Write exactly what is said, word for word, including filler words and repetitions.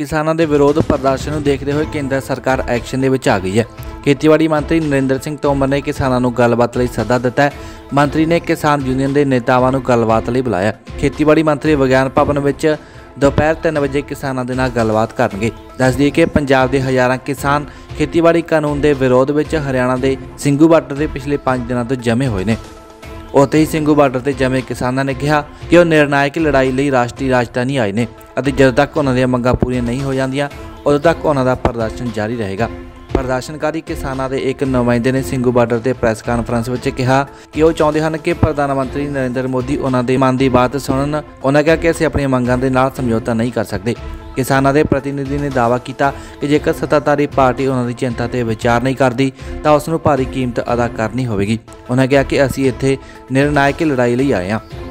किसानों के विरोध प्रदर्शन को देखते हुए केंद्र सरकार एक्शन दे विच आ गई है। खेतीबाड़ी मंत्री नरेंद्र सिंह तोमर ने किसानों को गलबात लई सदा दिता है। मंत्री ने किसान यूनियन के नेतावां नूं गलबात लई बुलाया। खेतीबाड़ी मंत्री विग्यान भवन विच दोपहर तीन बजे किसानों के नाल गलबात करनगे। दस दिए कि पंजाब के हज़ारां किसान खेतीबाड़ी कानून के विरोध में हरियाणा के ਸਿੰਘੂ बार्डर से पिछले पाँच दिनों तो जमे हुए हैं। उत्थे ही ਸਿੰਘੂ बार्डर से जमे किसानों ने कहा कि वह निर्णायक लड़ाई लिए राष्ट्रीय राजधानी आए हैं और जदों तक उन्होंने मंगां पूरीआं नहीं हो जांदियां उदों तक उन्हों का प्रदर्शन जारी रहेगा। प्रदर्शनकारी किसानों के एक नुमाइंदे ने ਸਿੰਘੂ बार्डर से प्रैस कानफ्रेंस में कहा कि वह चाहते हैं कि प्रधानमंत्री नरेंद्र मोदी उन्होंने मन की बात सुनन। उन्होंने कहा कि असीं अपनी मंगां दे नाल समझौता नहीं कर सकते। किसानों के प्रतिनिधि ने दावा किया कि जेकर सत्ताधारी पार्टी उन्होंने चिंता पर विचार नहीं करती तो उसनूं भारी कीमत अदा करनी होगी। उन्होंने कहा कि असीं इत्थे निर्णायक लड़ाई लई आए हैं।